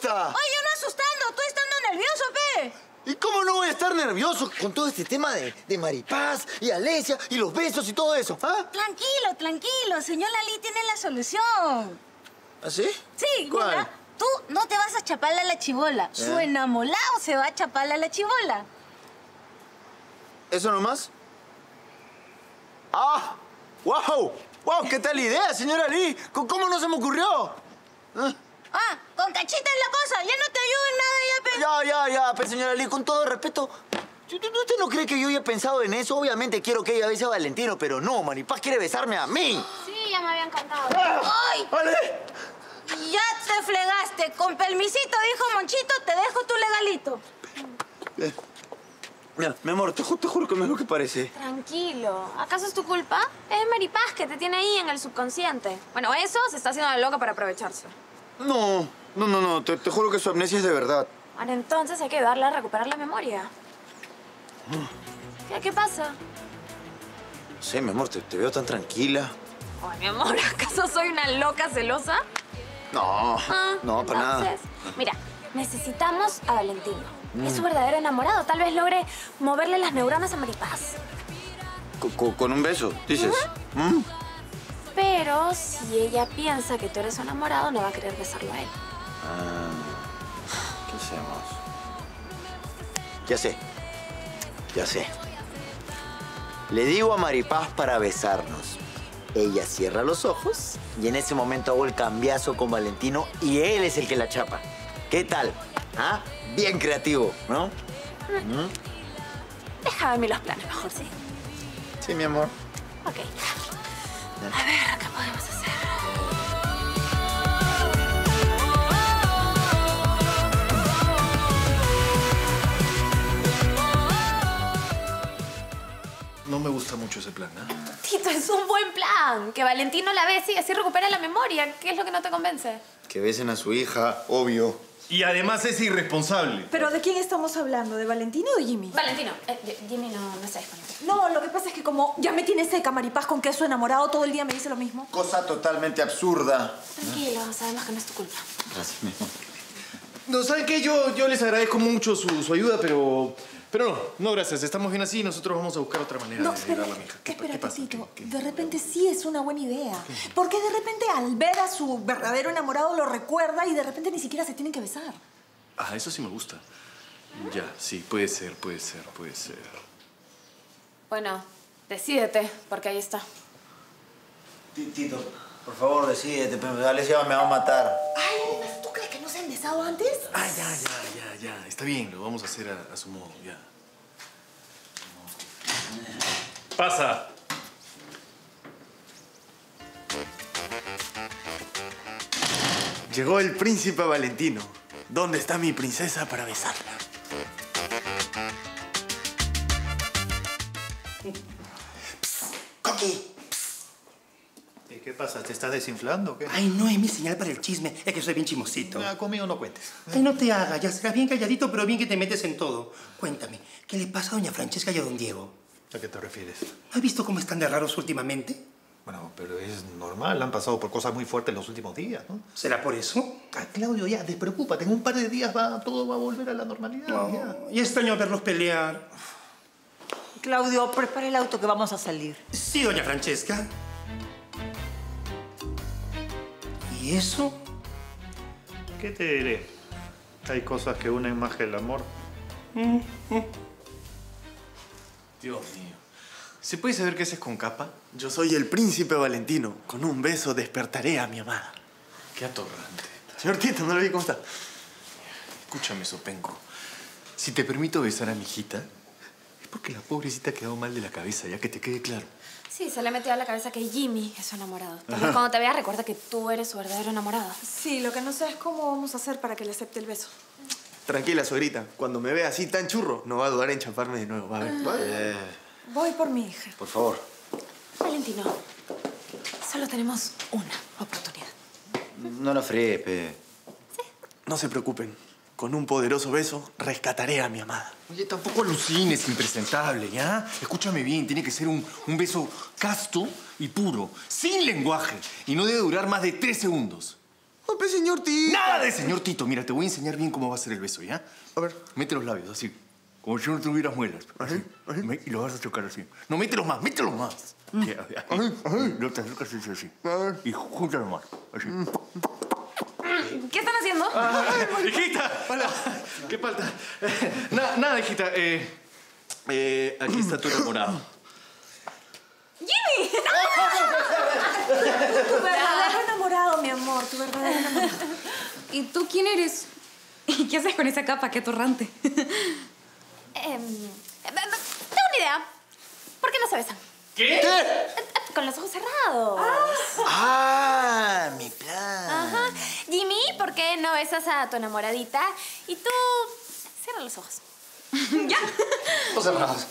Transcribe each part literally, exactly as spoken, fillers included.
pasa? Oye, yo no asustando, tú estando nervioso, pe. ¿Y cómo no voy a estar nervioso con todo este tema de, de Maripaz y Alesia y los besos y todo eso? ¿Ah? Tranquilo, tranquilo. Señor Lali tiene la solución. ¿Ah, sí? Sí, ¿Cuál? mira. Tú no te vas a chaparle a la chibola. ¿Eh? Su enamorado se va a chaparle a la chibola. ¿Eso nomás? ¡Ah! ¡Wow! ¡Wow! ¿Qué tal idea, señora Lee? ¿Cómo no se me ocurrió? ¿Ah? Ah, con cachita es la cosa. Ya no te ayudo en nada ya, pe. Ya, ya, ya, pues, señora Lee, con todo respeto. ¿Usted no cree que yo haya pensado en eso? Obviamente quiero que ella bese a Valentino, pero no, Maripaz quiere besarme a mí. Sí, ya me habían contado. ¡Ay! ¡Vale! Ya te fregaste. Con permisito, dijo Monchito, te dejo tu legalito. Eh, Mira, mi amor, te, ju te juro que no es lo que parece. Tranquilo. ¿Acaso es tu culpa? Es Maripaz que te tiene ahí en el subconsciente. Bueno, eso se está haciendo la loca para aprovecharse. No, no, no, no. Te, te juro que su amnesia es de verdad. Ahora entonces hay que ayudarla a recuperar la memoria. ¿Qué, ¿Qué pasa? No sé, mi amor, te, te veo tan tranquila. Ay, mi amor, ¿acaso soy una loca celosa? No, Ah, no, para nada. entonces, mira, necesitamos a Valentino. Mm. Es su verdadero enamorado. Tal vez logre moverle las neuronas a Maripaz. Con, con, con un beso, dices. Uh-huh. ¿Mm? Pero si ella piensa que tú eres su enamorado, no va a querer besarlo a él. Ah, ¿qué hacemos? Ya sé. Ya sé. Le digo a Maripaz para besarnos. Ella cierra los ojos y en ese momento hago el cambiazo con Valentino y él es el que la chapa. ¿Qué tal? ¿Ah? Bien creativo, ¿no? Mm. ¿Mm? Deja de mí los planes mejor, ¿sí? Sí, mi amor. Ok. A ver, ¿qué podemos hacer? No me gusta mucho ese plan, ¿eh? Tito, es un buen plan. Que Valentino la bese y así recupera la memoria. ¿Qué es lo que no te convence? Que besen a su hija, obvio. Y además es irresponsable. ¿Pero de quién estamos hablando? ¿De Valentino o de Jimmy? Valentino. Eh, Jimmy no, no está disponible. No, lo que pasa es que como ya me tiene seca Maripaz con que es su enamorado, todo el día me dice lo mismo. Cosa totalmente absurda. Tranquilo, sabemos que no es tu culpa. Gracias, mi amor. No, ¿saben qué? Yo, yo les agradezco mucho su, su ayuda, pero... Pero no, no, gracias. Estamos bien así y nosotros vamos a buscar otra manera No, de espera, ayudar a mi hija. ¿Qué, espérate, ¿qué pasa? Tito. ¿Qué, qué? De repente sí es una buena idea. Porque de repente al ver a su verdadero enamorado lo recuerda y de repente ni siquiera se tienen que besar. Ah, eso sí me gusta. Ya, sí, puede ser, puede ser, puede ser. Bueno, decídete, porque ahí está. Tito, por favor, decídete. Alesia me va a matar. Ay, ¿tú crees que no se han besado antes? Ah, ya, ya, ya, ya. Está bien, lo vamos a hacer a, a su modo, ya. ¡Pasa! Llegó el príncipe Valentino. ¿Dónde está mi princesa para besarla? ¡Coqui! ¿Y qué pasa? ¿Te estás desinflando o qué? Ay, no, es mi señal para el chisme. Es que soy bien chismosito. Ah, conmigo no cuentes. Ay, no te hagas. Ya serás bien calladito, pero bien que te metes en todo. Cuéntame, ¿qué le pasa a doña Francesca y a don Diego? ¿A qué te refieres? ¿No has visto cómo están de raros últimamente? Bueno, pero es normal. Han pasado por cosas muy fuertes en los últimos días, ¿no? ¿Será por eso? Ah, Claudio, ya, despreocúpate. En un par de días va, todo va a volver a la normalidad. No, ya. y extraño verlos pelear. Claudio, prepara el auto que vamos a salir. Sí, doña Francesca. ¿Y eso? ¿Qué te diré? Hay cosas que unen más que el amor. Mm, mm. Dios mío. ¿Se puede saber qué haces con capa? Yo soy el príncipe Valentino. Con un beso despertaré a mi amada. Qué atorrante. Señor Tito, no lo vi cómo está. Escúchame, Sopenco. Si te permito besar a mi hijita, es porque la pobrecita ha quedado mal de la cabeza, ya que te quede claro. Sí, se le ha metido a la cabeza que Jimmy es su enamorado. Tal vez cuando te vea recuerda que tú eres su verdadero enamorado. Sí, lo que no sé es cómo vamos a hacer para que le acepte el beso. Tranquila, suegrita. Cuando me vea así tan churro, no va a dudar en chaparme de nuevo. Va a ver. Eh, Voy por mi hija. por favor. Valentino, solo tenemos una oportunidad. No la fregues, pe. No se preocupen. Con un poderoso beso, rescataré a mi amada. Oye, tampoco alucines, impresentable, ¿ya? Escúchame bien, tiene que ser un, un beso casto y puro, sin lenguaje. Y no debe durar más de tres segundos. Ope, señor Tito. Nada de señor Tito. Mira, te voy a enseñar bien cómo va a ser el beso, ¿ya? A ver. Mete los labios, así. Como si no tuvieras muelas. Así. Ajá. Me- Y lo vas a chocar así. No, mételos más, mételos más. Sí, así. Y lo te acercas así, así. A ver. Y júntalo más. Así. ¿Qué están haciendo? ¡Hijita! Hola. ¿Qué falta? Na- nada, hijita. Eh, eh, aquí está tu enamorado. ¡Jimmy! Tu verdadero enamorado, mi amor, tu verdadero enamorado. ¿Y tú quién eres? ¿Y qué haces con esa capa? ¡Qué atorrante! Em, tengo una idea. ¿Por qué no se besan? ¿Qué? Con los ojos cerrados. ¡Ah! Mi plan. Ajá. Jimmy, ¿por qué no besas a tu enamoradita? Y tú, cierra los ojos. ¿Ya? Ojos cerrados.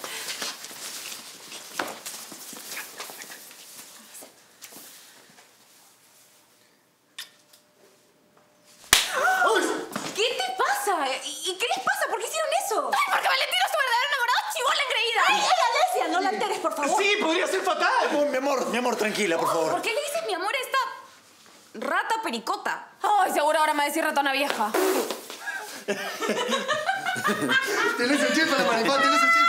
¿Qué te pasa? ¿Y qué les pasa? ¿Por qué hicieron eso? ¡Ay, porque Valentino es tu verdadero enamorado, chibola engreída! ¡Ay, ay, Alesia! No la alteres, por favor. Sí, podría ser fatal. Oh, mi amor, mi amor, tranquila, por favor. ¿Por qué le dices mi amor a esta rata pericota? Ay, seguro ahora me va a decir ratona vieja. Tienes el chip para Maripá, tienes el chip.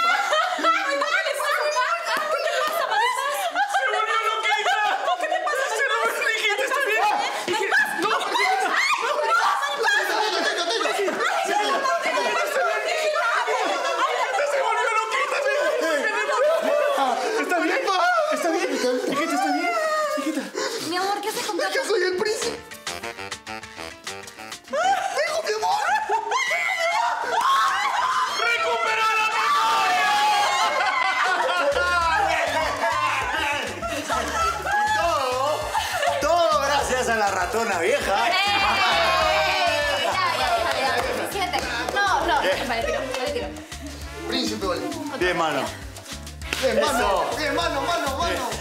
¿Está bien? ¿Está bien? Hijita, ¿está bien? Hijita. Mi amor, ¿qué haces con Capa? Yo soy el príncipe. ¡Tengo mi amor! ¡Recupera la Todo, todo gracias a la ratona vieja. ¡Eh! Ya, ya, déjale, ya, suficiente. No, no, Valentino, Valentino. Príncipe Valentino. Bien, mano. Bien, mano. Eso. Bien, mano, mano, mano.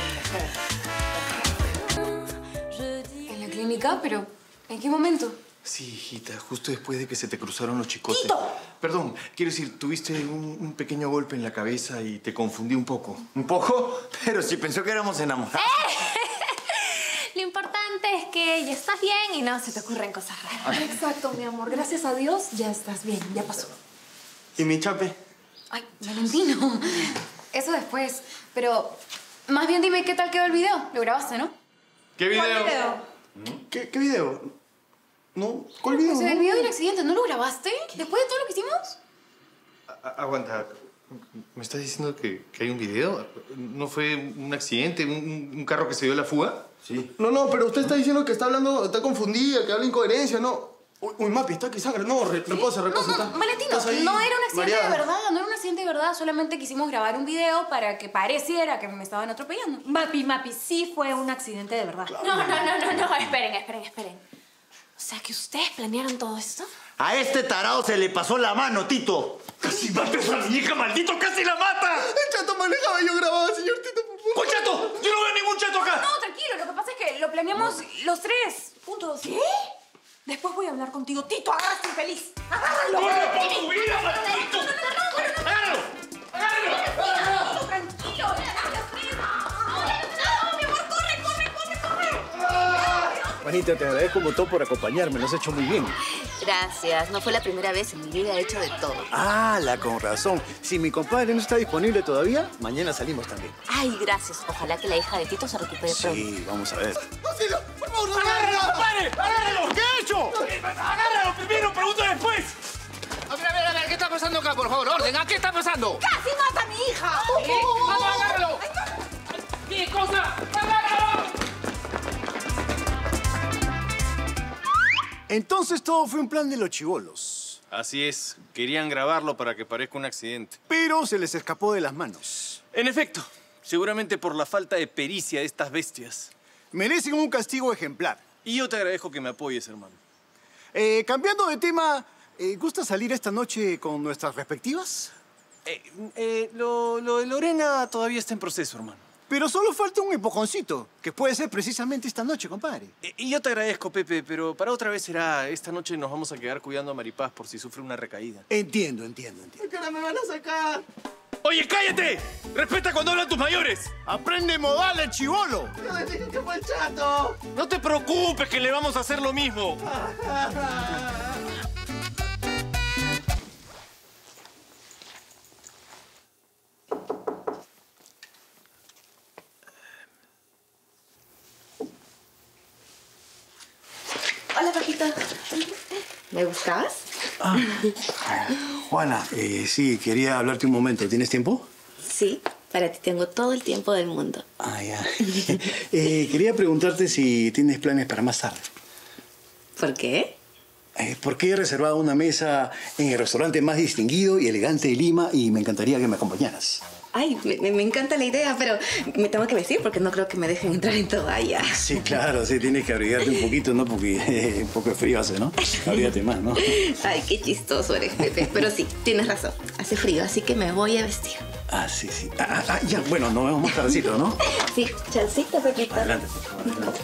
En la clínica, pero ¿en qué momento? Sí, hijita, justo después de que se te cruzaron los chicotes. ¡Tito! Perdón, quiero decir, tuviste un, un pequeño golpe en la cabeza y te confundí un poco. ¿Un poco? Pero si pensó que éramos enamorados. Lo importante es que ya estás bien y no se te ocurren cosas raras. Exacto, mi amor. Gracias a Dios, ya estás bien. Ya pasó. ¿Y mi chape? Ay, Valentino. Eso después. Pero más bien dime qué tal quedó el video. Lo grabaste, ¿no? ¿Qué video? ¿Cuál video? ¿Qué, qué video? No, ¿cuál video? Pues el video del accidente, ¿no lo grabaste? ¿Después de todo lo que hicimos? A- Aguanta. ¿Me estás diciendo que, que hay un video? ¿No fue un accidente? ¿Un, un carro que se dio la fuga? Sí. No, no, pero usted está diciendo que está hablando, está confundida, que habla incoherencia, ¿no? Uy, uy, Mapi, está aquí sangre. No, re- reposa, No, reposa. no, está- Valentino, estás ahí no era un accidente mareada. de verdad, no era un accidente de verdad. Solamente quisimos grabar un video para que pareciera que me estaban atropellando. Mapi, Mapi, sí fue un accidente de verdad. No, no, no, no, no, esperen, esperen, esperen. O sea, que ustedes planearon todo esto. A este tarado se le pasó la mano, Tito. ¡Casi matas a mi hija, maldito! ¡Casi la mata! El chato manejaba y yo grababa, señor Tito, por favor. ¡Cuál chato! ¡Yo no veo ningún chato acá! No, tranquilo, lo que pasa es que lo planeamos los tres, juntos. ¿Qué? Después voy a hablar contigo. Tito, agárrate infeliz. Agárralo. ¡Corre por tu vida, maldito! ¡Agárralo! ¡Agárralo! Tranquilo, mi amor, corre, corre, corre, corre. Juanita, te agradezco un montón por acompañarme. Lo has hecho muy bien. Gracias. No fue la primera vez. En mi vida he hecho de todo. Ah, la con razón. Si mi compadre no está disponible todavía, mañana salimos también. Ay, gracias. Ojalá que la hija de Tito se recupere pronto. Sí, vamos a ver. ¡Auxilio! ¡Por favor, no me ¡Agárralo, hagas nada! compadre! ¡Agárralo! ¿Qué he hecho? ¡Agárralo primero! ¡Pregunta después! A ver, a ver, a ver, ¿qué está pasando acá? Por favor, orden. ¿A qué está pasando? ¡Casi mata a mi hija! ¿Qué? ¡Vamos, agárralo! ¿Qué cosa? ¡Agárralo! Entonces todo fue un plan de los chibolos. Así es. Querían grabarlo para que parezca un accidente. Pero se les escapó de las manos. En efecto. Seguramente por la falta de pericia de estas bestias. Merecen un castigo ejemplar. Y yo te agradezco que me apoyes, hermano. Eh, cambiando de tema, eh, ¿gusta salir esta noche con nuestras respectivas? Eh, eh, lo, lo de Lorena todavía está en proceso, hermano. Pero solo falta un empujoncito, que puede ser precisamente esta noche, compadre. Eh, y yo te agradezco, Pepe, pero para otra vez será. Esta noche nos vamos a quedar cuidando a Maripaz por si sufre una recaída. Entiendo, entiendo, entiendo. ¿A qué hora me van a sacar? ¡Oye, cállate! ¡Respeta cuando hablan tus mayores! ¡Aprende modales, chibolo! ¡Qué fue el chato! No te preocupes, que le vamos a hacer lo mismo. Hola, papito. ¿Me buscabas? Ah, Juana, eh, sí, quería hablarte un momento. ¿Tienes tiempo? Sí, para ti tengo todo el tiempo del mundo. Ah, ya. eh, quería preguntarte si tienes planes para más tarde. ¿Por qué? Eh, porque he reservado una mesa en el restaurante más distinguido y elegante de Lima y me encantaría que me acompañaras. Ay, me, me encanta la idea, pero me tengo que vestir porque no creo que me dejen entrar en toalla. Sí, claro, sí, tienes que abrigarte un poquito, ¿no? Porque eh, un poco de frío hace, ¿no? Abrígate más, ¿no? Ay, qué chistoso eres, Pepe. Pero sí, tienes razón. Hace frío, así que me voy a vestir. Ah, sí, sí. Ah, ah, ya, bueno, nos vemos más tardecito, ¿no? Sí, chancita, Pepito. Adelante, adelante.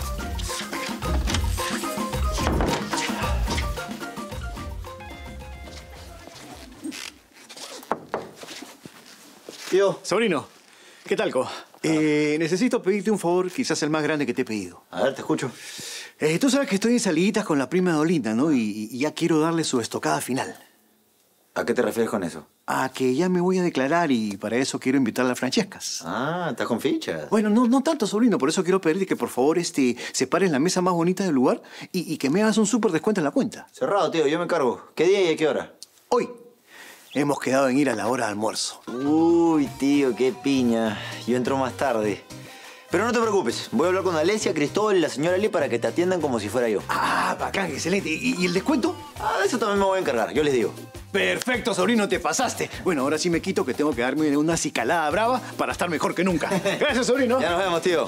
Tío. Sobrino, ¿qué tal, co? Eh, necesito pedirte un favor, quizás el más grande que te he pedido. A ver, te escucho. Eh, tú sabes que estoy en saliditas con la prima de Olinda, ¿no? Y, y ya quiero darle su estocada final. ¿A qué te refieres con eso? A que ya me voy a declarar y para eso quiero invitarla a Francescas. Ah, estás con fichas. Bueno, no, no tanto, sobrino. Por eso quiero pedirte que por favor este, separes la mesa más bonita del lugar y, y que me hagas un súper descuento en la cuenta. Cerrado, tío. Yo me encargo. ¿Qué día y a qué hora? Hoy. Hemos quedado en ir a la hora de almuerzo. Uy, tío, qué piña. Yo entro más tarde. Pero no te preocupes. Voy a hablar con Alesia, Cristóbal y la señora Lee para que te atiendan como si fuera yo. Ah, bacán, excelente. ¿Y, y el descuento? Ah, de eso también me voy a encargar. Yo les digo. Perfecto, sobrino, te pasaste. Bueno, ahora sí me quito que tengo que darme una acicalada brava para estar mejor que nunca. Gracias, sobrino. Ya nos vemos, tío.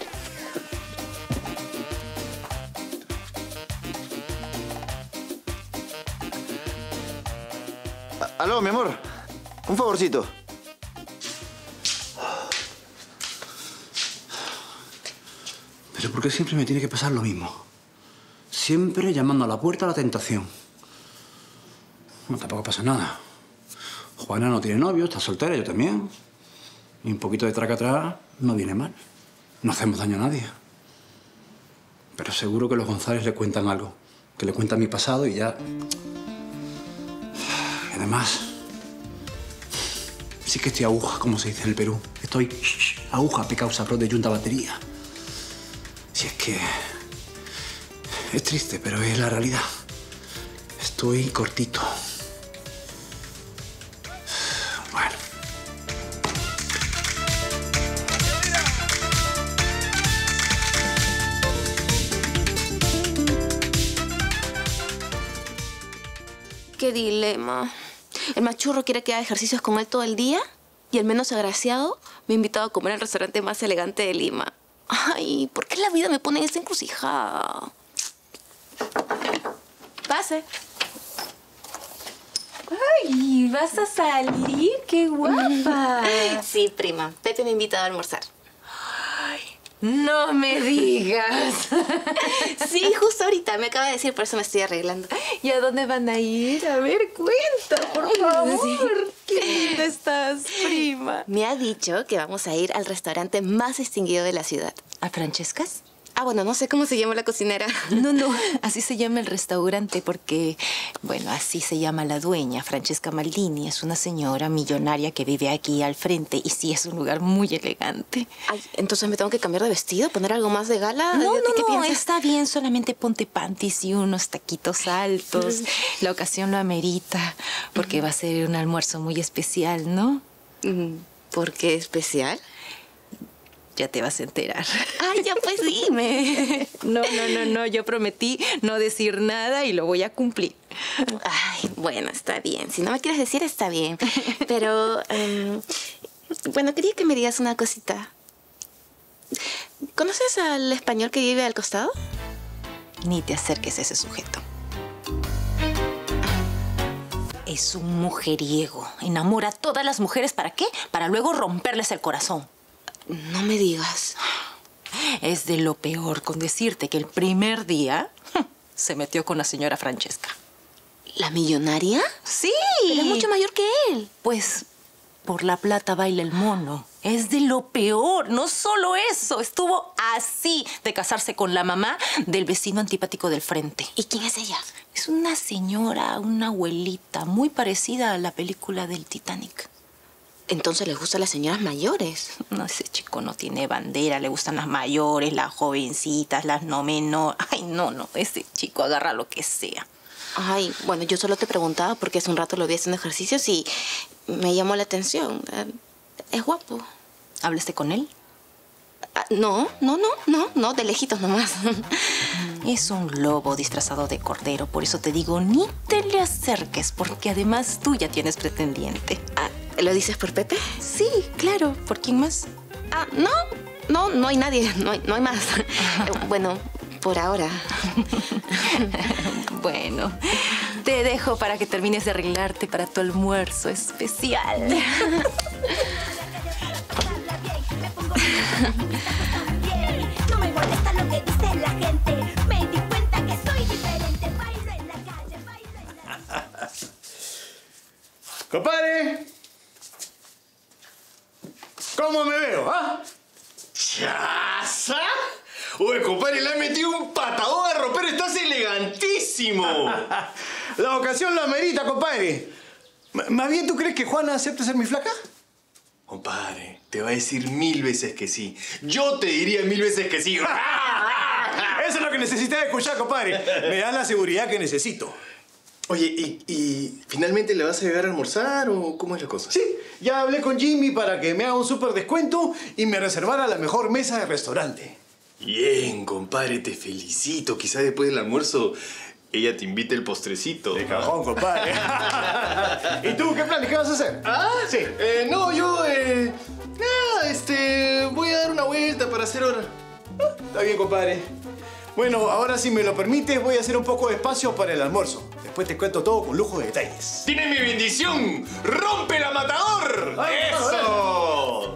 A- Aló, mi amor. Un favorcito. Pero ¿por qué siempre me tiene que pasar lo mismo? Siempre llamando a la puerta a la tentación. No, tampoco pasa nada. Juana no tiene novio, está soltera, yo también. Y un poquito de traca atrás no viene mal. No hacemos daño a nadie. Pero seguro que los González le cuentan algo. Que le cuentan mi pasado y ya... Y además... Sí que estoy aguja, como se dice en el Perú. Estoy aguja pecado sabrón de yunta batería. Si es que... Es triste, pero es la realidad. Estoy cortito. Bueno. Qué dilema. El machurro quiere que haga ejercicios con él todo el día y el menos agraciado me ha invitado a comer al restaurante más elegante de Lima. Ay, ¿por qué la vida me pone en esta encrucijada? Pase. Ay, ¿vas a salir? ¡Qué guapa! Sí, prima. Pepe me ha invitado a almorzar. No me digas. Sí, justo ahorita. Me acaba de decir, por eso me estoy arreglando. ¿Y a dónde van a ir? A ver, cuenta, por favor. Sí. Qué linda estás, prima. Me ha dicho que vamos a ir al restaurante más distinguido de la ciudad. ¿A Francescas? Ah, bueno, no sé cómo se llama la cocinera. No, no, así se llama el restaurante porque, bueno, así se llama la dueña, Francesca Maldini. Es una señora millonaria que vive aquí al frente y sí es un lugar muy elegante. Ay, entonces me tengo que cambiar de vestido, poner algo más de gala. No, no, ¿Qué no, piensas? está bien, solamente ponte panties y unos taquitos altos. La ocasión lo amerita porque va a ser un almuerzo muy especial, ¿no? ¿Por qué especial? Ya te vas a enterar. Ay, ya pues dime. No, no, no, no. Yo prometí no decir nada y lo voy a cumplir. Ay, bueno, está bien. Si no me quieres decir, está bien. Pero, um, bueno, quería que me digas una cosita. ¿Conoces al español que vive al costado? Ni te acerques a ese sujeto. Es un mujeriego. Enamora a todas las mujeres. ¿Para qué? Para luego romperles el corazón. No me digas. Es de lo peor con decirte que el primer día se metió con la señora Francesca. ¿La millonaria? Sí. Pero es mucho mayor que él. Pues Por la plata baila el mono. Es de lo peor. No solo eso. Estuvo así de casarse con la mamá del vecino antipático del frente. ¿Y quién es ella? Es una señora, una abuelita, muy parecida a la película del Titanic. Entonces les gustan las señoras mayores. No, ese chico no tiene bandera. Le gustan las mayores, las jovencitas, las no menor. Ay, no, no. Ese chico agarra lo que sea. Ay, bueno, yo solo te preguntaba porque hace un rato lo vi haciendo ejercicios y me llamó la atención. Es guapo. ¿Hablaste con él? Ah, no, no, no, no, no, de lejitos nomás. Es un lobo disfrazado de cordero. Por eso te digo, ni te le acerques, porque además tú ya tienes pretendiente. Ah, ¿lo dices por Pepe? Sí, claro. ¿Por quién más? Ah, no, no, no hay nadie, no hay, no hay más. Bueno, por ahora. Bueno, te dejo para que termines de arreglarte para tu almuerzo especial. No me molesta lo que dice la gente. Me di cuenta que soy diferente. Bailo en la calle, bailo en la... ¡Compadre! ¿Cómo me veo, ah? ¡Chaza! Uy, compadre, le has metido un patadón a romper. ¡Estás elegantísimo! La ocasión la merita, compadre. M- Más bien, ¿tú crees que Juana acepte ser mi flaca? Compadre, te va a decir mil veces que sí. Yo te diría mil veces que sí. Eso es lo que necesitaba escuchar, compadre. Me da la seguridad que necesito. Oye, ¿y, ¿y finalmente le vas a llegar a almorzar o cómo es la cosa? Sí, ya hablé con Jimmy para que me haga un súper descuento y me reservara la mejor mesa de restaurante. Bien, compadre, te felicito. Quizá después del almuerzo ella te invite el postrecito. De cajón, compadre. ¿Y tú qué planes? ¿Qué vas a hacer? Ah, sí. Eh, no, yo, eh... Nada, este... Voy a dar una vuelta para hacer hora. Ah, está bien, compadre. Bueno, ahora si me lo permites, voy a hacer un poco de espacio para el almuerzo. Después te cuento todo con lujo de detalles. ¡Tiene mi bendición! ¡Rompe la matador! Ay, ¡eso!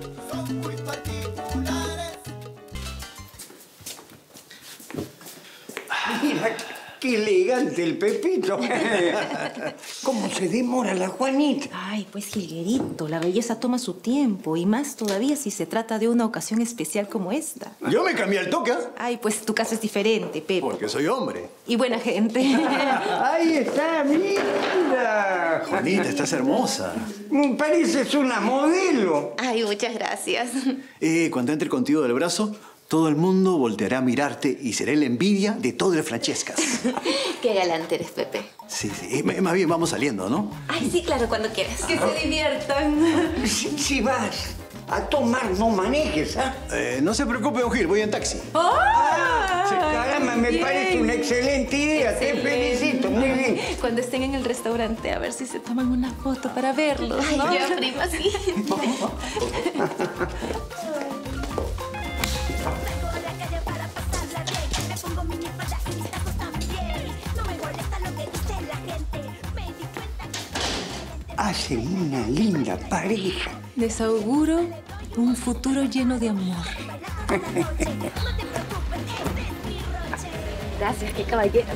Mira, qué elegante el Pepito. ¿Cómo se demora la Juanita? Ay, pues Jilguerito, la belleza toma su tiempo. Y más todavía si se trata de una ocasión especial como esta. Yo me cambié el toque. Ay, pues tu caso es diferente, Pepe. Porque soy hombre. Y buena gente. Ahí está, mira. Juanita, estás hermosa. Pareces una modelo. Ay, muchas gracias. Eh, cuando entre contigo del brazo, todo el mundo volteará a mirarte y seré la envidia de todo el Francescas. Qué galante eres, Pepe. Sí, sí. M- Más bien vamos saliendo, ¿no? Ay, sí, claro, cuando quieras. Que se diviertan. Si, si vas a tomar, no manejes, ¿ah? Eh, no se preocupe, don Gil, voy en taxi. ¡Oh! Sí, caramba, me Bien. parece una excelente idea. Te Excelente. felicito, muy bien. Cuando estén en el restaurante, a ver si se toman una foto para verlos, Ay, ¿no? ya, prima, sí. Hacen una linda pareja. Les auguro un futuro lleno de amor. Gracias, qué caballeros.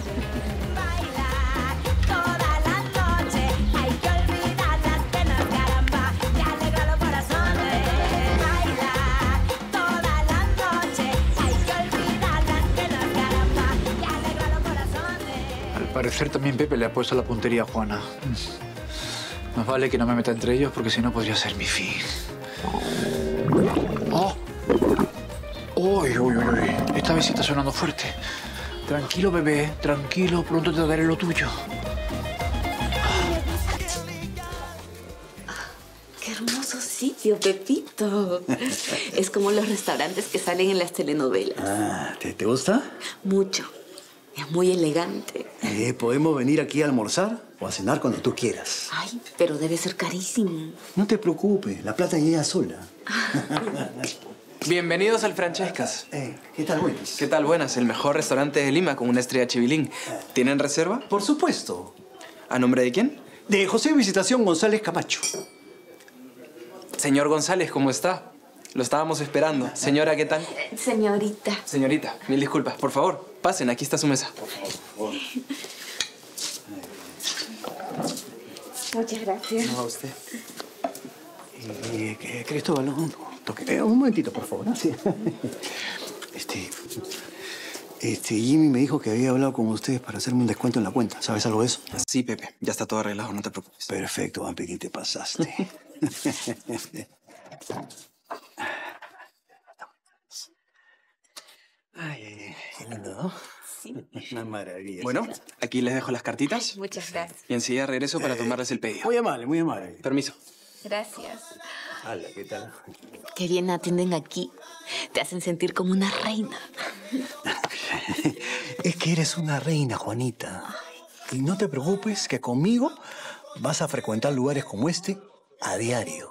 Toda la noche hay que olvidar las penas, caramba, que alegra los corazones. Baila toda la noche hay que olvidar las penas, caramba, que alegra los corazones. Al parecer también Pepe le ha puesto la puntería a Juana. Más vale que no me meta entre ellos porque si no podría ser mi fin. ¡Oh! ¡Uy, uy, uy, uy! Esta vez sí está sonando fuerte. Tranquilo, bebé. Tranquilo. Pronto te daré lo tuyo. Qué hermoso sitio, Pepito. Es como los restaurantes que salen en las telenovelas. Ah, ¿te, te gusta? Mucho. Es muy elegante. Eh, podemos venir aquí a almorzar o a cenar cuando tú quieras. Ay, pero debe ser carísimo. No te preocupes, la plata llega sola. Bienvenidos al Francescas. Eh, ¿Qué tal, buenas? ¿Qué tal, buenas? El mejor restaurante de Lima con una estrella Chivilín. ¿Tienen reserva? Por supuesto. ¿A nombre de quién? De José Visitación González Camacho. Señor González, ¿cómo está? Lo estábamos esperando. Señora, ¿qué tal? Señorita. Señorita, mil disculpas. Por favor, pasen. Aquí está su mesa. Muchas gracias. No, a usted. Eh, eh, Cristóbal, un, toque, eh, un momentito, por favor. ¿No? Sí. Este, este, Jimmy me dijo que había hablado con ustedes para hacerme un descuento en la cuenta. ¿Sabes algo de eso? Sí, Pepe. Ya está todo arreglado, no te preocupes. Perfecto, Vampirín, te pasaste. Ay, ay, ay, qué lindo, ¿no? Sí. Una maravilla. Bueno, aquí les dejo las cartitas. Muchas gracias. Y enseguida regreso para tomarles el pedido. Muy amable, muy amable. Permiso. Gracias. Hola, ¿qué tal? Qué bien atienden aquí. Te hacen sentir como una reina. Es que eres una reina, Juanita. Y no te preocupes que conmigo vas a frecuentar lugares como este a diario.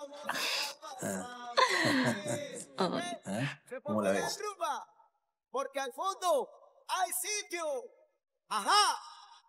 Oh. ¿Eh? ¿Cómo la ves? Porque al fondo hay sitio. ¡Ajá!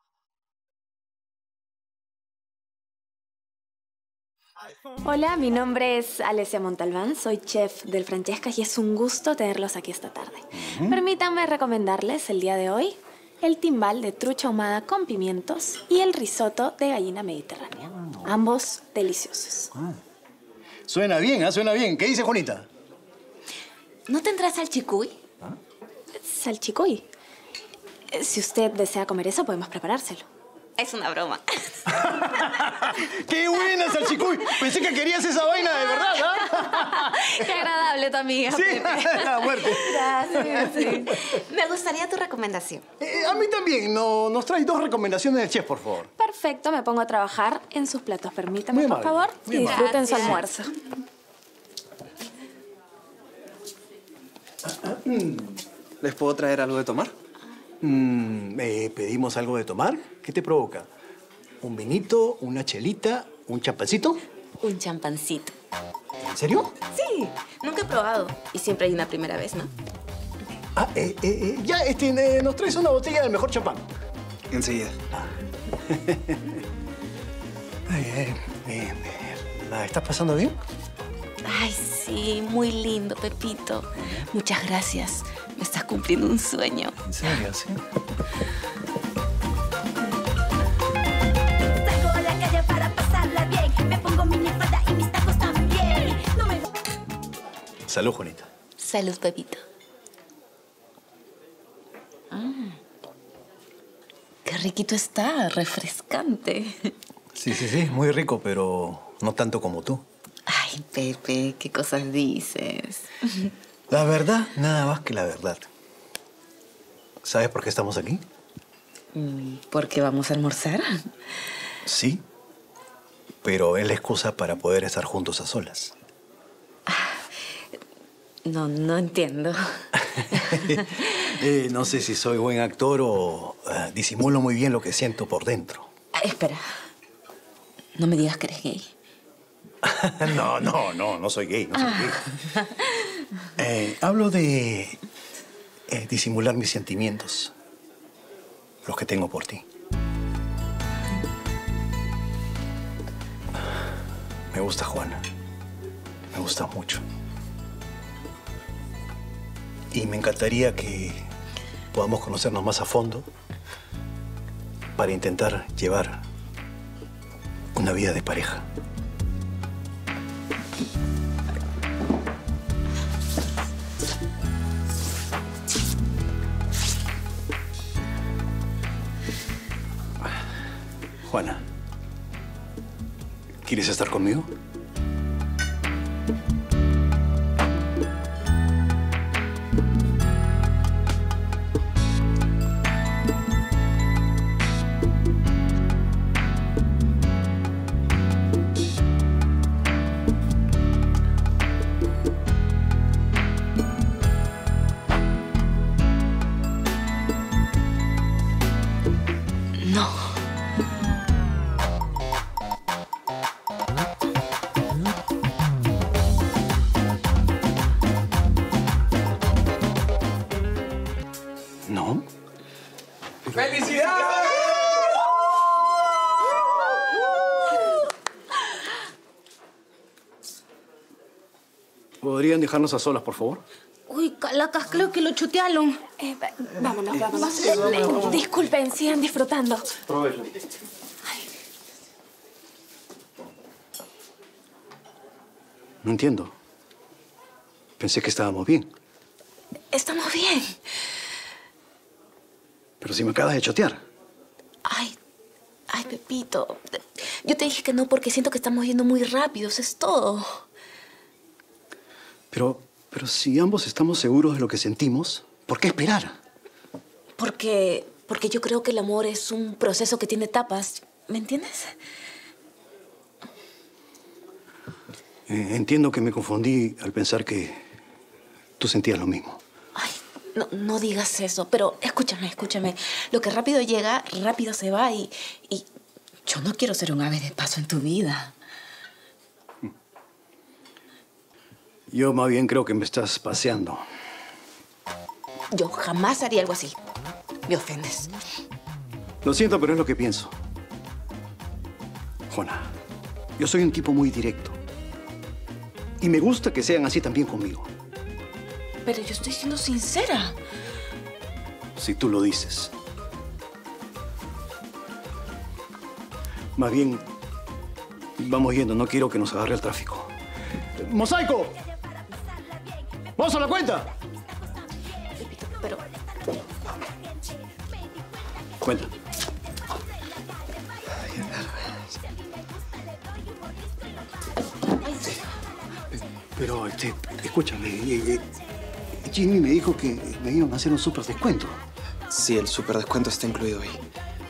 Hola, mi nombre es Alessia Montalbán, soy chef del Francesca y es un gusto tenerlos aquí esta tarde. Uh-huh. Permítanme recomendarles el día de hoy el timbal de trucha ahumada con pimientos y el risotto de gallina mediterránea. Ambos deliciosos. Ah. Suena bien, ¿eh? Suena bien. ¿Qué dice Juanita? ¿No tendrás salchicuy? ¿Ah? Salchicuy. Eh, Si usted desea comer eso, podemos preparárselo. Es una broma. ¡Qué buena, salchicuy! Pensé que querías esa vaina de verdad, ¿ah? Qué agradable tu amiga, Sí, Pepe. a muerte. Gracias. Sí. Me gustaría tu recomendación. Eh, a mí también. No, nos traes dos recomendaciones del chef, por favor. Perfecto, me pongo a trabajar en sus platos. Permítame, Muy por amable, favor, muy y amable. disfruten su Gracias. almuerzo. ¿Les puedo traer algo de tomar? Mm, eh, ¿Pedimos algo de tomar? ¿Qué te provoca? ¿Un vinito, una chelita, un champancito? Un champancito. ¿En serio? Sí, nunca he probado. Y siempre hay una primera vez, ¿no? Ah, eh, eh, eh, ya, este, eh, nos traes una botella del mejor champán. Enseguida. Ay, eh, eh, ¿la estás pasando bien? Ay, sí, muy lindo, Pepito. Muchas gracias. Me estás cumpliendo un sueño. ¿En serio, sí? Salgo a la calle para pasarla bien. Me pongo minifalda y mis tacos también. No me... Salud, Juanita. Salud, Pepito. Mm. Qué riquito está, refrescante. Sí, sí, sí, muy rico, pero no tanto como tú. Ay, Pepe, qué cosas dices. La verdad, nada más que la verdad. ¿Sabes por qué estamos aquí? ¿Por qué vamos a almorzar? Sí, pero es la excusa para poder estar juntos a solas. No, no entiendo. eh, no sé si soy buen actor o uh, disimulo muy bien lo que siento por dentro. Ah, espera, no me digas que eres gay. no, no, no, no soy gay, no soy Ah. gay. Eh, hablo de eh, disimular mis sentimientos, los que tengo por ti. Me gusta Juana, me gusta mucho. Y me encantaría que podamos conocernos más a fondo para intentar llevar una vida de pareja. Juana, ¿quieres estar conmigo? No. ¿No? ¡Felicidades! ¿Podrían dejarnos a solas, por favor? Uy, calacas, creo que lo chutearon. Eh, va- vámonos, vámonos. Sí, vamos, Eh, vamos. Disculpen, sigan disfrutando. Provecho. No entiendo. Pensé que estábamos bien. Estamos bien. Pero si me acabas de chotear. Ay, ay, Pepito. Yo te dije que no porque siento que estamos yendo muy rápido, eso es todo. Pero, pero si ambos estamos seguros de lo que sentimos, ¿por qué esperar? Porque, porque yo creo que el amor es un proceso que tiene etapas, ¿me entiendes? Eh, entiendo que me confundí al pensar que tú sentías lo mismo. No, no digas eso, pero escúchame, escúchame. Lo que rápido llega, rápido se va y, y yo no quiero ser un ave de paso en tu vida. Yo más bien creo que me estás paseando. Yo jamás haría algo así. Me ofendes. Lo siento, pero es lo que pienso. Juana, yo soy un tipo muy directo. Y me gusta que sean así también conmigo. Pero yo estoy siendo sincera. Si tú lo dices. Más bien, vamos yendo. No quiero que nos agarre el tráfico. ¡Mosaico! ¡Vamos a la cuenta! Pero... Cuenta. Pero, este, escúchame. Eh, eh, Jimmy me dijo que me iban a hacer un súper descuento. Sí, el súper descuento está incluido ahí.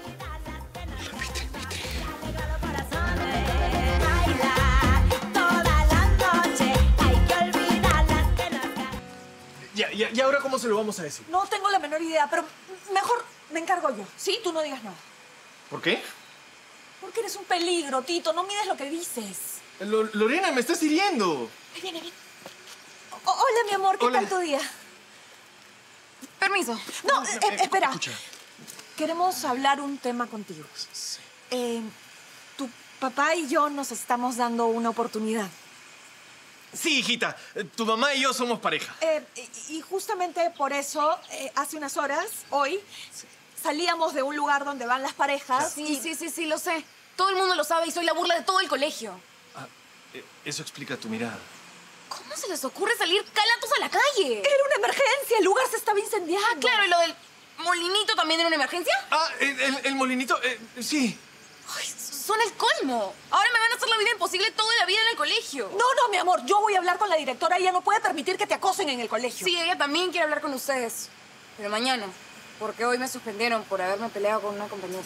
Ya, ya, ¿y ahora cómo se lo vamos a decir? No tengo la menor idea, pero mejor me encargo yo. ¿Sí? Tú no digas nada. ¿Por qué? Porque eres un peligro, Tito. No mides lo que dices. Lo- Lorena, me estás hiriendo. Ahí viene, viene. O- hola, mi amor. ¿Qué Hola. tal tu día? Permiso. No, eh, eh, espera. Escucha. Queremos hablar un tema contigo. Eh, tu papá y yo nos estamos dando una oportunidad. Sí, hijita. Tu mamá y yo somos pareja. Eh, y, y justamente por eso, eh, hace unas horas, hoy, salíamos de un lugar donde van las parejas. Sí, y... sí, sí, sí, lo sé. Todo el mundo lo sabe y soy la burla de todo el colegio. Eh, Eso explica tu mirada. ¿Cómo se les ocurre salir calatos a la calle? Era una emergencia, el lugar se estaba incendiando. Ah, claro, ¿y lo del molinito también era una emergencia? Ah, el, el- el molinito, eh, sí. Ay, son el colmo. Ahora me van a hacer la vida imposible toda la vida en el colegio. No, no, mi amor, yo voy a hablar con la directora. Ella no puede permitir que te acosen en el colegio. Sí, ella también quiere hablar con ustedes. Pero mañana, porque hoy me suspendieron por haberme peleado con una compañera.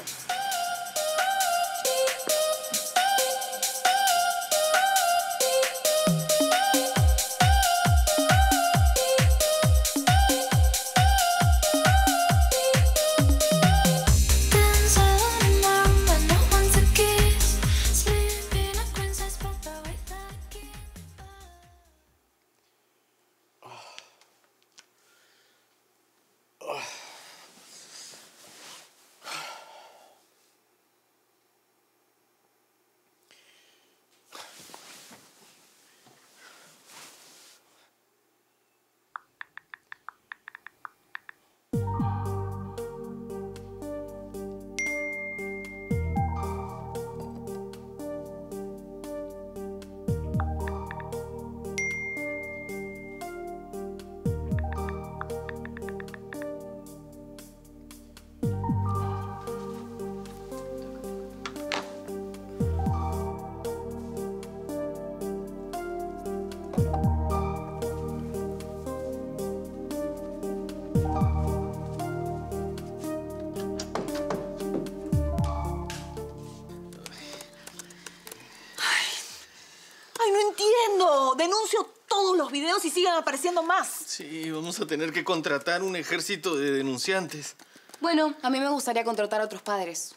Ay, no entiendo. Denuncio todos los videos y siguen apareciendo más. Sí, vamos a tener que contratar un ejército de denunciantes. Bueno, a mí me gustaría contratar a otros padres.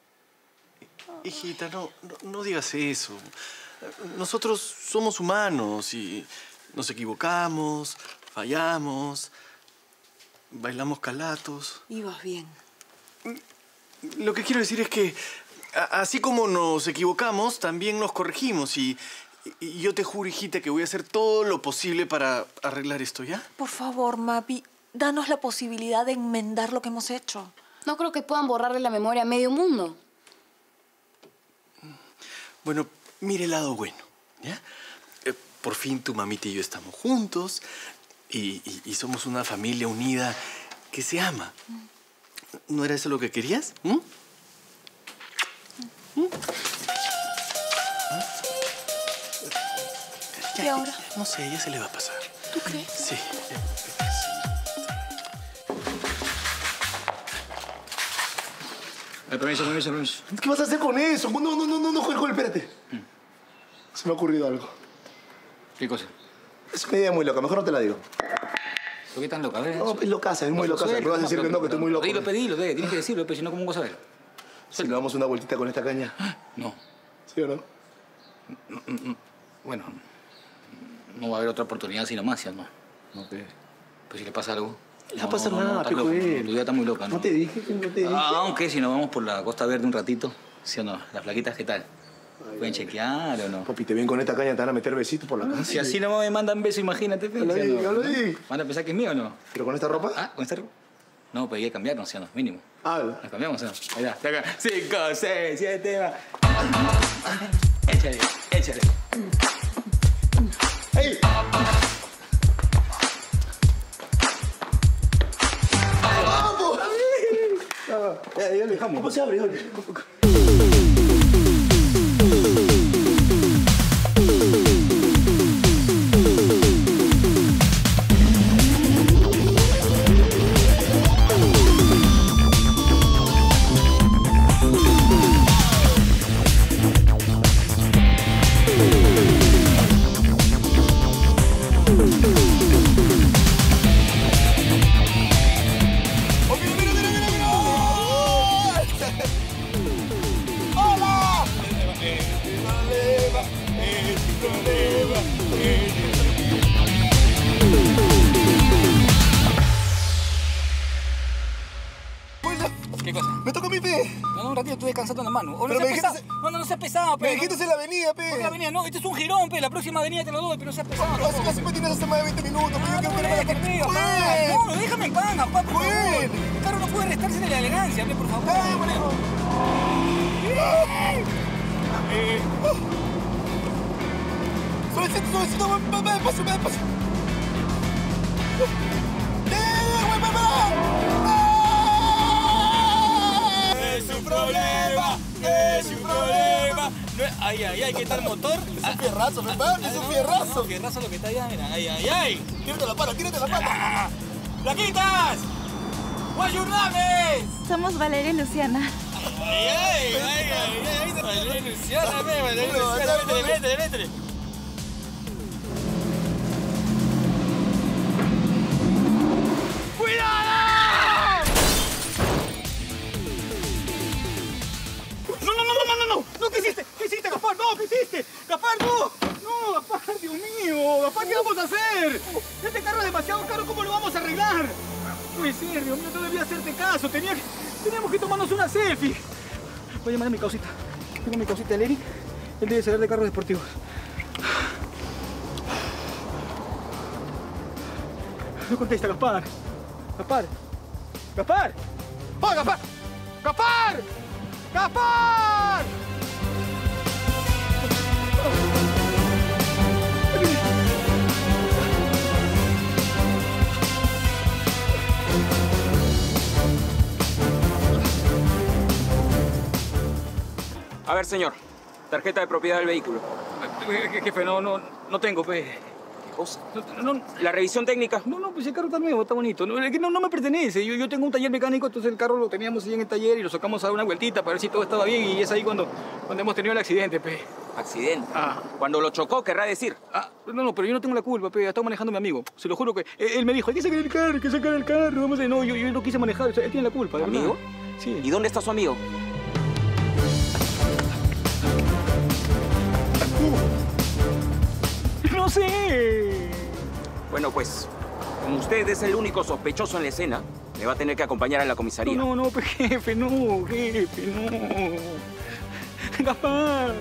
Hijita, no, no, no digas eso. Nosotros somos humanos y nos equivocamos, fallamos, bailamos calatos. Ibas bien. Lo que quiero decir es que, a- así como nos equivocamos, también nos corregimos y, y yo te juro, hijita, que voy a hacer todo lo posible para arreglar esto, ¿ya? Por favor, Mapi, danos la posibilidad de enmendar lo que hemos hecho. No creo que puedan borrarle la memoria a medio mundo. Bueno, mire el lado bueno, ¿ya? Eh, por fin tu mamita y yo estamos juntos y, y, y somos una familia unida que se ama. ¿No era eso lo que querías? ¿Mm? ¿Mm? ¿Y ahora? No sé, ya se le va a pasar. ¿Tú crees? Sí. Eh, permiso, permiso, permiso. ¿Qué vas a hacer con eso? No, no, no, no, no, Joel, Joel, espérate. Se me ha ocurrido algo. ¿Qué cosa? Es una idea muy loca, mejor no te la digo. ¿Por qué tan loca? A ver, No, es locaza, es muy locaza. Me vas a decir que no, que estoy muy loco. Dilo, pedilo, ve, tienes que decirlo, pues, si no, ¿cómo vas a ver? Si le damos una vueltita con esta caña. No. ¿Sí o no? No, no, bueno, no va a haber otra oportunidad sino más, ¿no? No, pues, pues si le pasa algo. No va a pasar nada, estás loco, Joel. tu idea está muy loca, ¿no? No te dije que no te dije. Ah, aunque si nos vamos por la Costa Verde un ratito, ¿sí o no? Las flaquitas, ¿qué tal? ¿Pueden chequear o no? Papi, te ven con esta caña, te van a meter besitos por la casa. Si así no me mandan besos, imagínate. ¿Sí o Habla ahí, no? habla ahí. ¿Van a pensar que es mío o no? ¿Pero con esta ropa? Ah, ¿con esta ropa? No, pues hay que cambiarnos, ¿sí o no? Mínimo. Ah, ¿verdad? ¿Nos cambiamos o no? Ahí está, acá. Cinco, seis, siete, va. Échale, échale. ¡Ey! ¡Vamos! Ya, ya lo dejamos. ¿Cómo se abre, Joel? ¿Qué cosa? ¡Me tocó mi pe! No, no, un ratito estuve descansando en la mano. O no Pero seas me pesado. dijiste- No, no, no seas pesado, pe. Me dijiste en la avenida, pe. ¿Por qué la avenida? No, este es un girón, pe. La próxima avenida te lo doy, pero no seas pesado. Pero así siempre tienes hasta más de veinte minutos, pe. Yo quiero que Déjame, pe, papá. No, no, déjame en paz, papá, por favor. Joel. El carro no puede restarse de la elegancia, pe, por favor. Suavecito, suavecito, va, va, va, paso, va, paso. Es un problema, es un problema. No es- Ay, ay, ay, ¿qué tal motor? Es un fierrazo, pe, papi, es un fierrazo. No, fierrazo lo que está allá, mira. Ay, ay, ay. Tírate la pata, tírate la pata. ¡Flaquitas! ¡What's your name? Somos Valeria y Luciana. ¡Ay, ay, ay, ay, ay! Valeria Luciana, ve, Valeria Luciana, métele, métele, métele. ¡Cuidado! No, no, no, no, no, no, no. No, ¿qué hiciste? ¿Qué hiciste, Gaspar? No, ¿qué hiciste? Gaspar, no. No, Gaspar, Dios mío. Gaspar, ¿qué vamos a hacer? Este carro es demasiado caro, ¿cómo lo vamos a arreglar? No es serio, Dios mío, no debía hacerte caso. Tenía que, teníamos que tomarnos una selfie. Voy a llamar a mi causita. Tengo a mi causita, el Eric. Él debe saber de carros deportivos. No contesta, Gaspar. Gaspar. Gaspar. ¡Oh, Gaspar! ¡Gaspar! ¡Gaspar! A ver, señor. Tarjeta de propiedad del vehículo. Jefe, no, no, no tengo, pe. ¿Qué cosa? No, no, ¿La revisión técnica? No, no, pues el carro está nuevo, está bonito. No, es que no, no me pertenece. Yo, yo tengo un taller mecánico, entonces el carro lo teníamos ahí en el taller y lo sacamos a dar una vueltita para ver si todo estaba bien. Y es ahí cuando, cuando hemos tenido el accidente, pe. ¿Accidente? Ah. Cuando lo chocó, querrá decir. Ah, no, no, pero yo no tengo la culpa, pe. Ha estado manejando mi amigo. Se lo juro que él, él me dijo, hay que sacar el carro, hay que sacar el carro. Vamos a... No, yo, yo no quise manejar, o sea, él tiene la culpa, de verdad. ¿Amigo? Sí. ¿Y dónde está su amigo? No sé. Bueno, pues, como usted es el único sospechoso en la escena, me va a tener que acompañar a la comisaría. No, no, no, pe, jefe, no, jefe, no. Gaspar.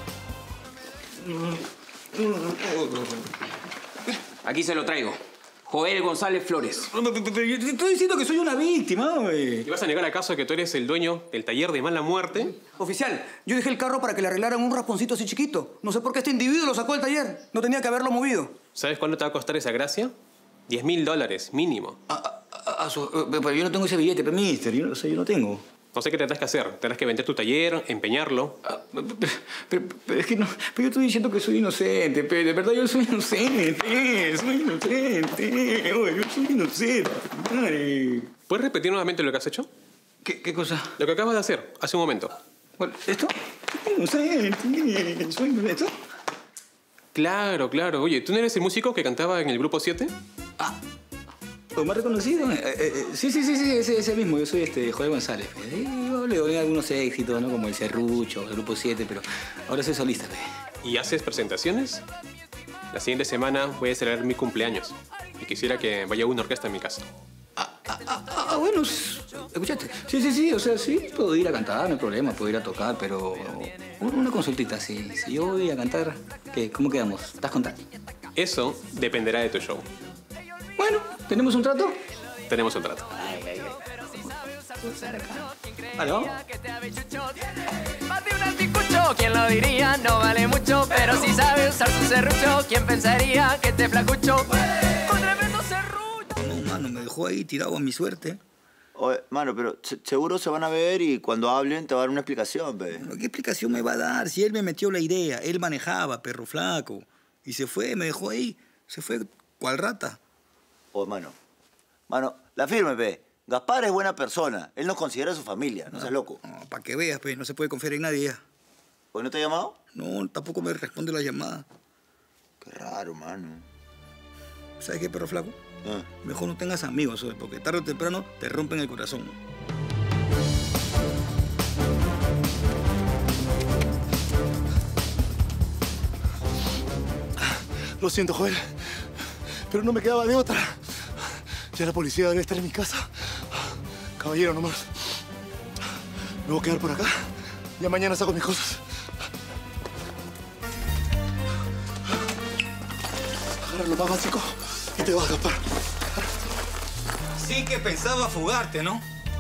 Aquí se lo traigo. Joel González Flores. Pero yo te estoy diciendo que soy una víctima, güey. ¿Y vas a negar acaso que tú eres el dueño del taller de mala muerte? Oficial, yo dejé el carro para que le arreglaran un rasponcito así chiquito. No sé por qué este individuo lo sacó del taller. No tenía que haberlo movido. ¿Sabes cuánto te va a costar esa gracia? Diez mil dólares, mínimo. A, a, a su, pero yo no tengo ese billete, pero mister. Yo, o sea, yo no tengo. No sé qué tendrás que hacer. Tendrás que vender tu taller, empeñarlo. Ah, pero, pero, pero es que no... Pero yo estoy diciendo que soy inocente, pero de verdad yo soy inocente. Soy inocente. Oye, yo soy inocente. Madre. ¿Puedes repetir nuevamente lo que has hecho? ¿Qué, qué cosa? Lo que acabas de hacer, hace un momento. Bueno, ¿esto? Soy inocente. Soy inocente. Claro, claro. Oye, ¿tú no eres el músico que cantaba en el Grupo siete? Ah, ¿o más reconocido? Eh, eh, eh, sí, sí, sí, sí, ese, ese mismo. Yo soy este Joel González. Eh, yo le doy algunos éxitos, ¿no? Como el Serrucho, el Grupo siete, pero ahora soy solista. Pe. ¿Y haces presentaciones? La siguiente semana voy a celebrar mi cumpleaños. Y quisiera que vaya una orquesta en mi casa. Ah, ah, ah, ah, bueno, escuchaste. Sí, sí, sí, o sea, sí, puedo ir a cantar, no hay problema, puedo ir a tocar, pero una consultita, si, si yo voy a cantar, ¿qué? ¿Cómo quedamos? ¿Estás contando? Eso dependerá de tu show. Bueno, ¿tenemos un trato? Tenemos un trato. Ay, ay, ay. Vale, vamos. Más de un anticucho, ¿quién lo diría? No vale mucho, pero si sabe usar su serrucho, ¿quién pensaría que te flacucho? Con tremendo serrucho. No, mano, me dejó ahí tirado a mi suerte. Oye, mano, pero se- seguro se van a ver y cuando hablen te va a dar una explicación, pe. ¿Qué explicación me va a dar? Si él me metió la idea, él manejaba, perro flaco. Y se fue, me dejó ahí. Se fue cual rata. Oye, mano. Mano, la firme, pe. Gaspar es buena persona. Él nos considera su familia. No seas loco. No, para que veas, pues, no se puede confiar en nadie ya. ¿Hoy no te ha llamado? No, tampoco me responde la llamada. Qué raro, mano. ¿Sabes qué, perro flaco? Ah. Mejor no tengas amigos, ¿sabes? Porque tarde o temprano te rompen el corazón. Lo siento, Joel, pero no me quedaba de otra. Ya la policía debe estar en mi casa. Caballero, nomás. Me voy a quedar por acá. Ya mañana saco mis cosas. Agarra lo más básico y te vas a escapar. Sí que pensaba fugarte, ¿no?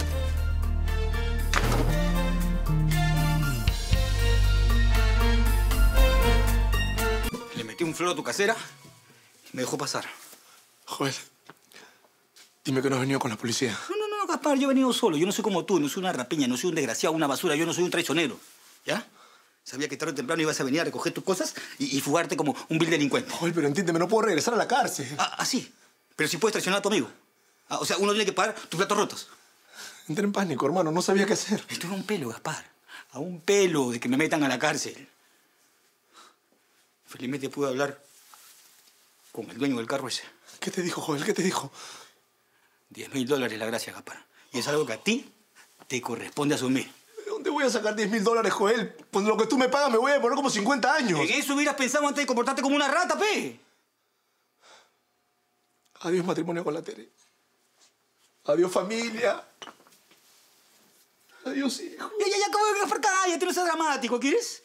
Le metí un flor a tu casera y me dejó pasar. Joel, dime que no has venido con la policía. No, no, no, Gaspar, yo he venido solo. Yo no soy como tú, no soy una rapiña, no soy un desgraciado, una basura, yo no soy un traicionero. ¿Ya? Sabía que tarde o temprano ibas a venir a recoger tus cosas y, y fugarte como un vil delincuente. Joel, pero entiéndeme, no puedo regresar a la cárcel. Ah, ah, sí. Pero si puedes traicionar a tu amigo. Ah, o sea, uno tiene que pagar tus platos rotos. Entré en pánico, hermano. No sabía qué hacer. Estoy a un pelo, Gaspar. A un pelo de que me metan a la cárcel. Felizmente pude hablar con el dueño del carro ese. ¿Qué te dijo, Joel? ¿Qué te dijo? Diez mil dólares la gracia, Gaspar. Y es algo que a ti te corresponde asumir. ¿De dónde voy a sacar diez mil dólares, Joel? Pues lo que tú me pagas me voy a poner como cincuenta años. En eso hubieras pensado antes de comportarte como una rata, pe. Adiós matrimonio con la Tere. Adiós familia. Adiós hijo. Ya, ya, ya, acabo de Gaspar, cállate, no seas dramático, ¿quieres?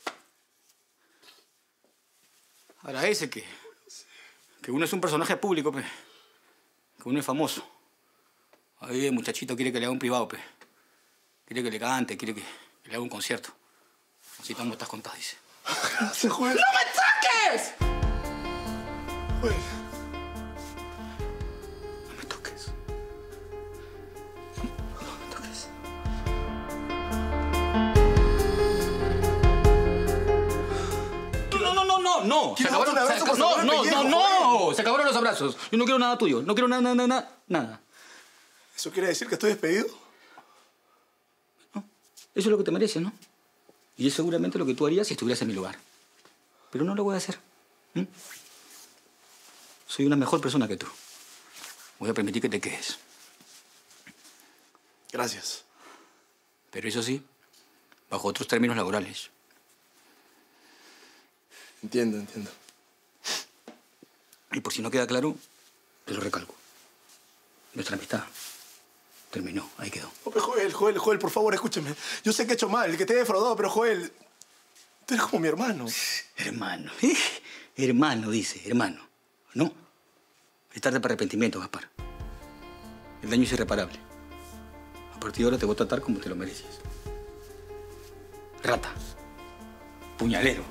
Agradece que, que uno es un personaje público, pe. Que uno es famoso. Ahí el muchachito quiere que le haga un privado, pe. Quiere que le cante, quiere que, que le haga un concierto. Así como estás contado, dice. Gracias, Joel. ¡No me toques! Joel. No me toques. No me toques. No, no, no, no, no. Se acabaron, un abrazo se- por no, favor, no, pellejo, no, no. Joel? Se acabaron los abrazos. Yo no quiero nada tuyo. No quiero nada, nada, nada, nada. ¿Eso quiere decir que estoy despedido? Eso es lo que te mereces, ¿no? Y es seguramente lo que tú harías si estuvieras en mi lugar. Pero no lo voy a hacer. ¿Mm? Soy una mejor persona que tú. Voy a permitir que te quedes. Gracias. Pero eso sí, bajo otros términos laborales. Entiendo, entiendo. Y por si no queda claro, te lo recalco. Nuestra amistad terminó, ahí quedó. No, pero Joel, Joel, Joel, por favor, escúchame. Yo sé que he hecho mal, que te he defraudado, pero Joel, tú eres como mi hermano. Hermano. ¿eh? Hermano, dice, hermano. ¿No? Es tarde para arrepentimiento, Gaspar. El daño es irreparable. A partir de ahora te voy a tratar como te lo mereces. Rata. Puñalero.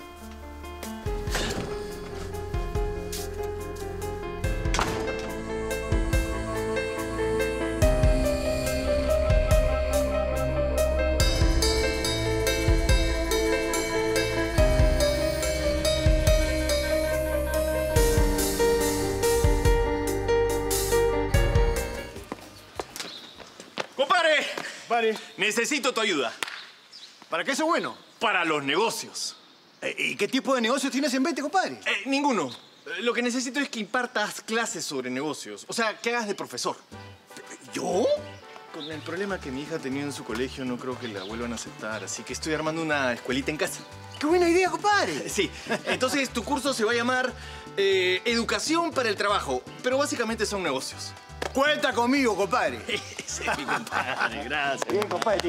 ¡Compadre! Vale. Necesito tu ayuda. ¿Para qué eso es bueno? Para los negocios. ¿Y qué tipo de negocios tienes en mente, compadre? Eh, ninguno. Eh, Lo que necesito es que impartas clases sobre negocios. O sea, que hagas de profesor. ¿Yo? Con el problema que mi hija ha tenido en su colegio, no creo que la vuelvan a aceptar. Así que estoy armando una escuelita en casa. ¡Qué buena idea, compadre! Sí. Entonces, tu curso se va a llamar eh, Educación para el Trabajo. Pero básicamente son negocios. Cuenta conmigo, compadre. Sí, mi compadre. Gracias. Bien, compadre.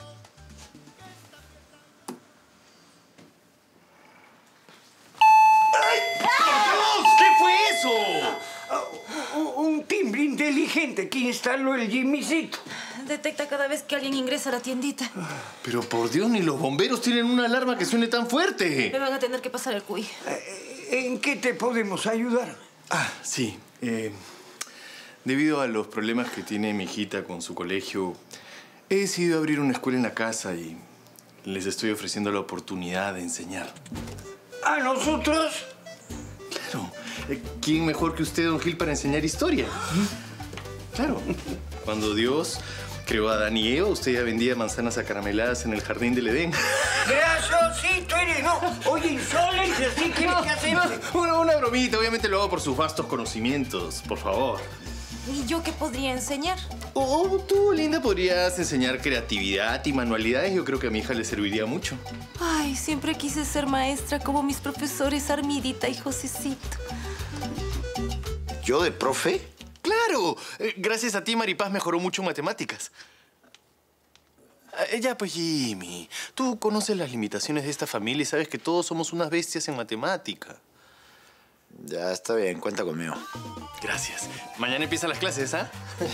¿Qué fue eso? Un timbre inteligente que instaló el Jimmycito. Detecta cada vez que alguien ingresa a la tiendita. Pero por Dios, ni los bomberos tienen una alarma que suene tan fuerte. Me van a tener que pasar el cuy. ¿En qué te podemos ayudar? Ah, sí. Eh, debido a los problemas que tiene mi hijita con su colegio, he decidido abrir una escuela en la casa y les estoy ofreciendo la oportunidad de enseñar. ¿A nosotros? Claro. Eh, ¿Quién mejor que usted, don Gil, para enseñar historia? Claro. Cuando Dios creó a Adán y Eva, usted ya vendía manzanas acarameladas en el jardín del Edén. Graciosito eres, ¿no? Oye, insolente, así que No, ¿qué hacer? no, una, una bromita. Obviamente lo hago por sus vastos conocimientos. Por favor. ¿Y yo qué podría enseñar? O oh, tú, Linda, podrías enseñar creatividad y manualidades. Yo creo que a mi hija le serviría mucho. Ay, siempre quise ser maestra como mis profesores Armidita y Josecito. ¿Yo de profe? ¡Claro! Eh, gracias a ti, Maripaz mejoró mucho en matemáticas. Eh, ya, pues, Jimmy. Tú conoces las limitaciones de esta familia y sabes que todos somos unas bestias en matemática. Ya, está bien. Cuenta conmigo. Gracias. Mañana empiezan las clases, ¿ah?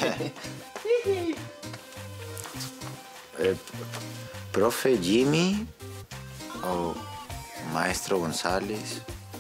eh, ¿Profe Jimmy? ¿O maestro González?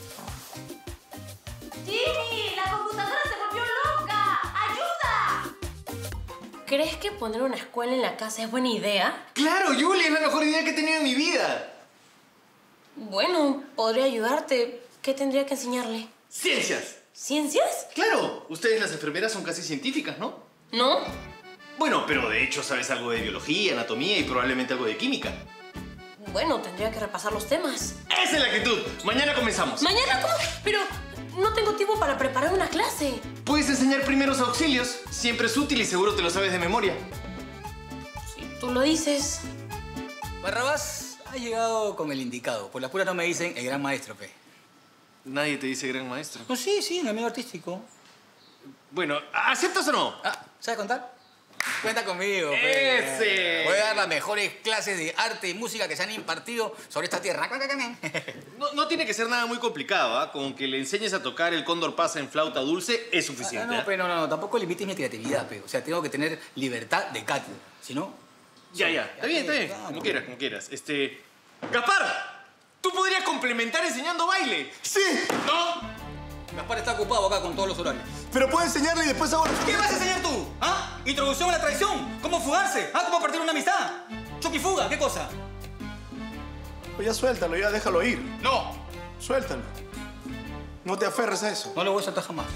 ¡Jimmy! ¡La computadora se volvió loca! ¡Ayuda! ¿Crees que poner una escuela en la casa es buena idea? ¡Claro, Julia! Es la mejor idea que he tenido en mi vida. Bueno, podría ayudarte. ¿Qué tendría que enseñarle? ¡Ciencias! ¿Ciencias? Claro. Ustedes, las enfermeras, son casi científicas, ¿no? ¿No? Bueno, pero de hecho sabes algo de biología, anatomía y probablemente algo de química. Bueno, tendría que repasar los temas. ¡Esa es la actitud! Mañana comenzamos. ¿Mañana cómo? Pero no tengo tiempo para preparar una clase. Puedes enseñar primeros auxilios. Siempre es útil y seguro te lo sabes de memoria. Si tú lo dices. Barrabás ha llegado con el indicado. Por las puras no me dicen el gran maestro, pe. Nadie te dice gran maestro. No, sí, sí, un amigo artístico. Bueno, ¿aceptas o no? Ah, ¿sabes contar? Cuenta conmigo, pe. ¡Ese! Voy a dar las mejores clases de arte y música que se han impartido sobre esta tierra. No, no tiene que ser nada muy complicado, ¿ah? Con que le enseñes a tocar el cóndor pasa en flauta dulce es suficiente. Ah, no, pero no, no, tampoco limites mi creatividad, pe. O sea, tengo que tener libertad de cátedra. Si no... Ya, ya. Está bien, está bien. Como quieras, como quieras. Este... ¡Gaspar! ¿Tú podrías complementar enseñando baile? ¡Sí! ¿No? Gaspar está ocupado acá con todos los horarios. Pero puedo enseñarle y después hago... ¿Qué vas a enseñar tú? ¿Ah? Introducción a la traición. ¿Cómo fugarse? ¿Ah? ¿Cómo partir una amistad? ¿Choque y fuga? ¿Qué cosa? Pues ya suéltalo, ya déjalo ir. No. Suéltalo. No te aferres a eso. No lo voy a soltar jamás.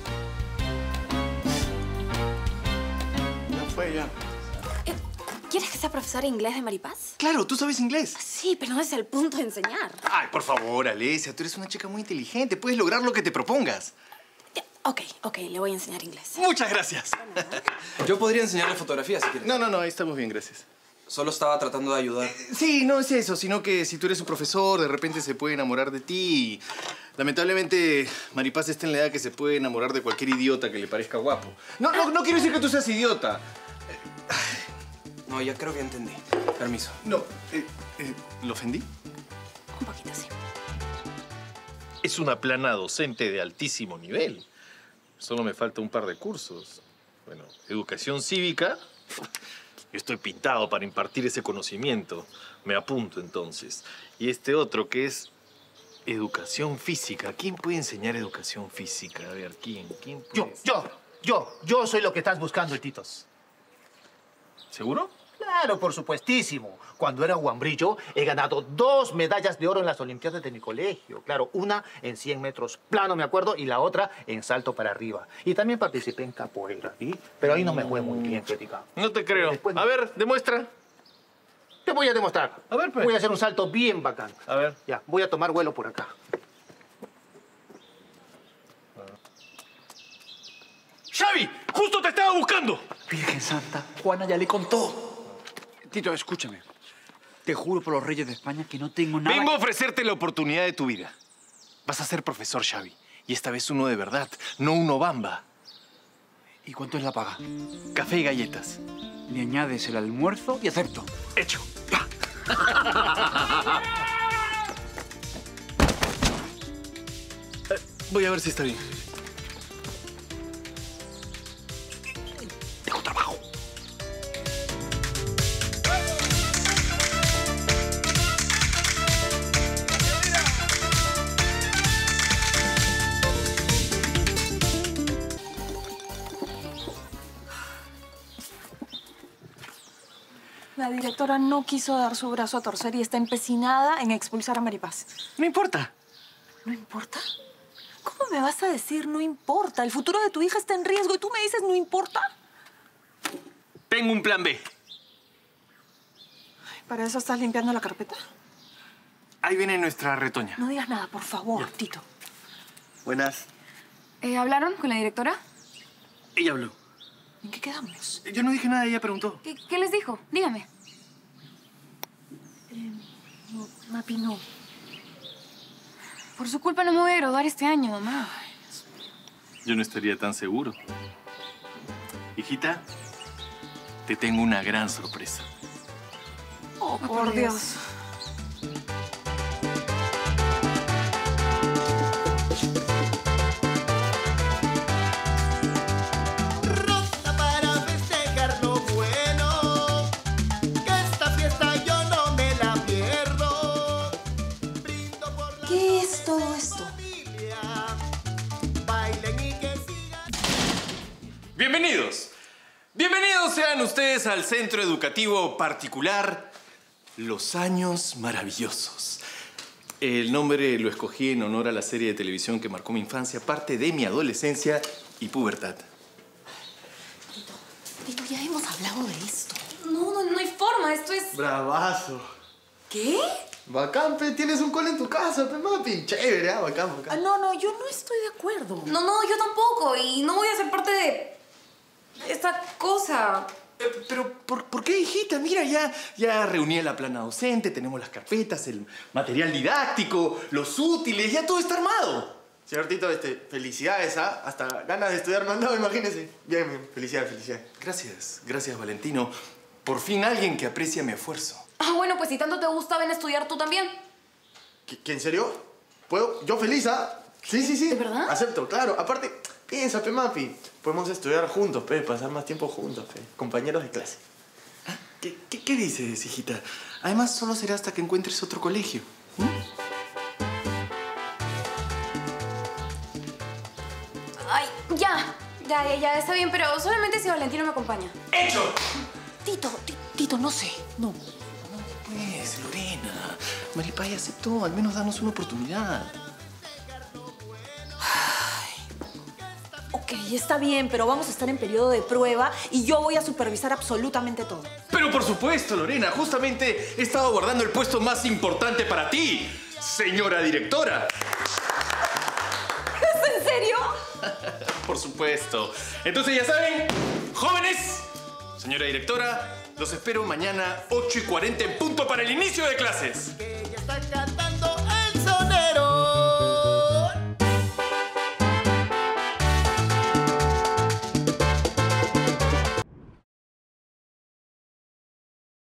Ya fue, ya. ¿Quieres que sea profesora de inglés de Maripaz? Claro, tú sabes inglés. Sí, pero no es el punto de enseñar. Ay, por favor, Alesia, tú eres una chica muy inteligente. Puedes lograr lo que te propongas. Ok, ok, le voy a enseñar inglés. Muchas gracias. Yo podría enseñarle fotografía si quieres. No, no, no, ahí estamos bien, gracias. Solo estaba tratando de ayudar. Sí, no es eso, sino que si tú eres un profesor, de repente se puede enamorar de ti. Lamentablemente, Maripaz está en la edad que se puede enamorar de cualquier idiota que le parezca guapo. No, no, no quiero decir que tú seas idiota. No, ya creo que entendí. Permiso. No, eh, eh, ¿lo ofendí? Un poquito, sí. Es una plana docente de altísimo nivel. Solo me falta un par de cursos. Bueno, educación cívica. Yo estoy pintado para impartir ese conocimiento. Me apunto entonces. Y este otro que es educación física. ¿Quién puede enseñar educación física? A ver, ¿quién? ¿Quién puede? Yo, yo, yo, yo soy lo que estás buscando, el Titos. ¿Seguro? Claro, por supuestísimo. Cuando era guambrillo, he ganado dos medallas de oro en las Olimpiadas de mi colegio. Claro, una en cien metros plano, me acuerdo, y la otra en salto para arriba. Y también participé en capoeira, ¿sí? Pero ahí no me fue muy bien, que diga. No te creo. Después... A ver, demuestra. Te voy a demostrar. A ver, pues. Voy a hacer un salto bien bacán. A ver. Ya, voy a tomar vuelo por acá. ¡Xavi! ¡Justo te estaba buscando! Virgen Santa, Juana ya le contó. Tito, escúchame. Te juro por los reyes de España que no tengo nada... Vengo a que... ofrecerte la oportunidad de tu vida. Vas a ser profesor, Xavi. Y esta vez uno de verdad, no uno bamba. ¿Y cuánto es la paga? Café y galletas. Le añades el almuerzo y acepto. Hecho. eh, voy a ver si está bien. Tengo trabajo. La directora no quiso dar su brazo a torcer y está empecinada en expulsar a Maripaz. No importa. ¿No importa? ¿Cómo me vas a decir no importa? El futuro de tu hija está en riesgo y tú me dices no importa. Tengo un plan B. ¿Para eso estás limpiando la carpeta? Ahí viene nuestra retoña. No digas nada, por favor, ya. Tito. Buenas. Eh, ¿Hablaron con la directora? Ella habló. ¿En qué quedamos? Yo no dije nada, ella preguntó. ¿Qué, qué les dijo? Dígame. Eh, no, Mapi, no. Por su culpa no me voy a graduar este año, mamá. Yo no estaría tan seguro. Hijita, te tengo una gran sorpresa. Oh, por, por Dios. Dios. Bienvenidos. Bienvenidos sean ustedes al Centro Educativo Particular Los Años Maravillosos. El nombre lo escogí en honor a la serie de televisión que marcó mi infancia, parte de mi adolescencia y pubertad. Tito, Tito, ya hemos hablado de esto. No, no, no hay forma. Esto es... Bravazo. ¿Qué? Bacán, pe. Tienes un cole en tu casa, pe, mapi. Chévere, ¿ah? Bacán, bacán. Ah, no, no, yo no estoy de acuerdo. No, no, yo tampoco. Y no voy a ser parte de... esta cosa. Eh, pero, ¿por, ¿por qué, hijita? Mira, ya, ya reuní la plana docente, tenemos las carpetas, el material didáctico, los útiles, ya todo está armado. Señor Tito, este, felicidades, ¿ah? Hasta ganas de estudiar mandado, imagínese. Bien, bien, felicidades, felicidades. Gracias, gracias, Valentino. Por fin alguien que aprecia mi esfuerzo. Ah, bueno, pues si tanto te gusta, ven a estudiar tú también. ¿Qué, en serio? ¿Puedo? Yo feliz, ¿ah? Sí, sí, sí. ¿De verdad? Acepto, claro. Aparte, piensa, pe, mapi. Podemos estudiar juntos, pe, pasar más tiempo juntos, pe. Compañeros de clase. ¿Qué, qué, qué dices, hijita? Además, solo será hasta que encuentres otro colegio. ¿Mm? Ay, ya. Ya, ya, ya, está bien, pero solamente si Valentino me acompaña. ¡Hecho! Tito, Tito, no sé. No. Pues, Lorena. Maripaz aceptó. Al menos danos una oportunidad. Ok, está bien, pero vamos a estar en periodo de prueba y yo voy a supervisar absolutamente todo. Pero por supuesto, Lorena. Justamente he estado guardando el puesto más importante para ti, señora directora. ¿Es en serio? Por supuesto. Entonces, ya saben, jóvenes, señora directora, los espero mañana ocho y cuarenta en punto para el inicio de clases.